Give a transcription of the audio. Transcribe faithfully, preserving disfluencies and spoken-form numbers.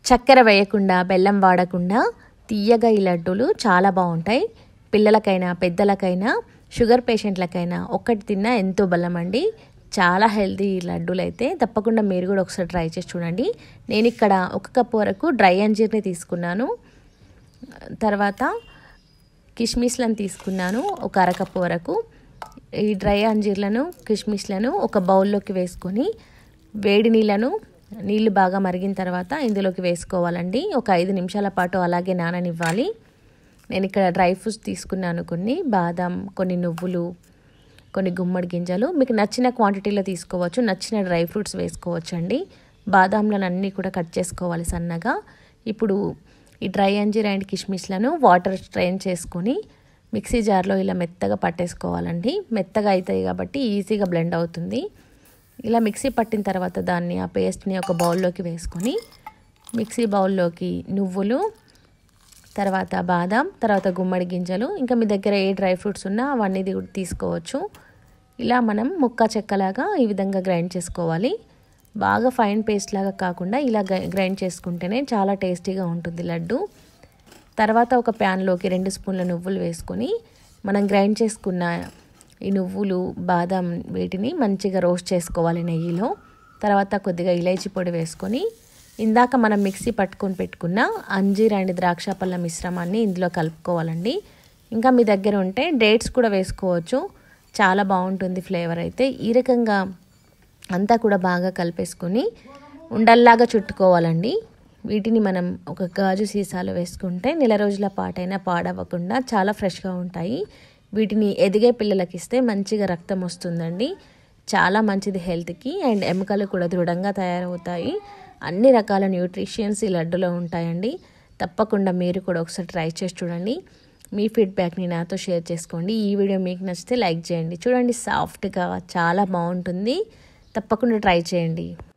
చక్కెర వేయకుండా బెల్లం వాడకుండా తీయగా ఈ లడ్డూలు చాలా బాగుంటాయి. పిల్లలకైనా పెద్దలకైనా షుగర్ పేషెంట్లకైనా ఒక్కటి తిన్నా ఎంతో బలం అండి. చాలా హెల్తీ ఈ లడ్డూలు అయితే. తప్పకుండా మీరు కూడా ఒకసారి ట్రై చేసి చూడండి. నేను ఇక్కడ ఒక కప్పు వరకు డ్రై అంజీర్ని తీసుకున్నాను. తర్వాత కిస్మిస్లను తీసుకున్నాను ఒక అరకప్పు వరకు. ఈ డ్రై అంజీర్లను కిస్మిస్లను ఒక బౌల్లోకి వేసుకొని వేడి నీళ్ళను నీళ్ళు బాగా మరిగిన తర్వాత ఇందులోకి వేసుకోవాలండి. ఒక ఐదు నిమిషాల పాటు అలాగే నాననివ్వాలి. నేను ఇక్కడ డ్రై ఫ్రూట్స్ తీసుకున్నాను, కొన్ని బాదం, కొన్ని నువ్వులు, కొన్ని గుమ్మడి గింజలు. మీకు నచ్చిన క్వాంటిటీలో తీసుకోవచ్చు, నచ్చిన డ్రై ఫ్రూట్స్ వేసుకోవచ్చు అండి. బాదాంలను అన్నీ కూడా కట్ చేసుకోవాలి సన్నగా. ఇప్పుడు ఈ డ్రై అంజీర్ అండ్ కిస్మిస్లను వాటర్ స్ట్రెయిన్ చేసుకొని మిక్సీ జార్లో ఇలా మెత్తగా పట్టేసుకోవాలండి. మెత్తగా అవుతాయి కాబట్టి ఈజీగా బ్లెండ్ అవుతుంది. ఇలా మిక్సీ పట్టిన తర్వాత దాన్ని ఆ పేస్ట్ని ఒక బౌల్లోకి వేసుకొని మిక్సీ బౌల్లోకి నువ్వులు, తర్వాత బాదం, తర్వాత గుమ్మడి గింజలు, ఇంకా మీ దగ్గర ఏ డ్రై ఫ్రూట్స్ ఉన్నా అవన్నీ తీసుకోవచ్చు. ఇలా మనం ముక్క చెక్కలాగా ఈ విధంగా గ్రైండ్ చేసుకోవాలి. బాగా ఫైన్ పేస్ట్ లాగా కాకుండా ఇలా గ్రైండ్ చేసుకుంటేనే చాలా టేస్టీగా ఉంటుంది లడ్డు. తర్వాత ఒక ప్యాన్లోకి రెండు స్పూన్ల నువ్వులు వేసుకొని మనం గ్రైండ్ చేసుకున్న ఈ నువ్వులు, బాదం వీటిని మంచిగా రోస్ట్ చేసుకోవాలి నెయ్యిలో. తర్వాత కొద్దిగా ఇలైచీ పొడి వేసుకొని ఇందాక మనం మిక్సీ పట్టుకొని పెట్టుకున్న అంజీర్ అండ్ ద్రాక్ష పళ్ళ మిశ్రమాన్ని ఇందులో కలుపుకోవాలండి. ఇంకా మీ దగ్గర ఉంటే డేట్స్ కూడా వేసుకోవచ్చు, చాలా బాగుంటుంది ఫ్లేవర్ అయితే. ఈ రకంగా అంతా కూడా బాగా కలిపేసుకొని ఉండల్లాగా చుట్టుకోవాలండి. వీటిని మనం ఒక గాజు సీసాలో వేసుకుంటే నెల రోజుల పాటైనా పాడవకుండా చాలా ఫ్రెష్గా ఉంటాయి. వీటిని ఎదిగే పిల్లలకి ఇస్తే మంచిగా రక్తం వస్తుందండి. చాలా మంచిది హెల్త్కి, అండ్ ఎముకలు కూడా దృఢంగా తయారవుతాయి. అన్ని రకాల న్యూట్రిషన్స్ ఈ లడ్డులో ఉంటాయండి. తప్పకుండా మీరు కూడా ఒకసారి ట్రై చేసి చూడండి. మీ ఫీడ్బ్యాక్ని నాతో షేర్ చేసుకోండి. ఈ వీడియో మీకు నచ్చితే లైక్ చేయండి. చూడండి, సాఫ్ట్గా చాలా బాగుంటుంది. తప్పకుండా ట్రై చేయండి.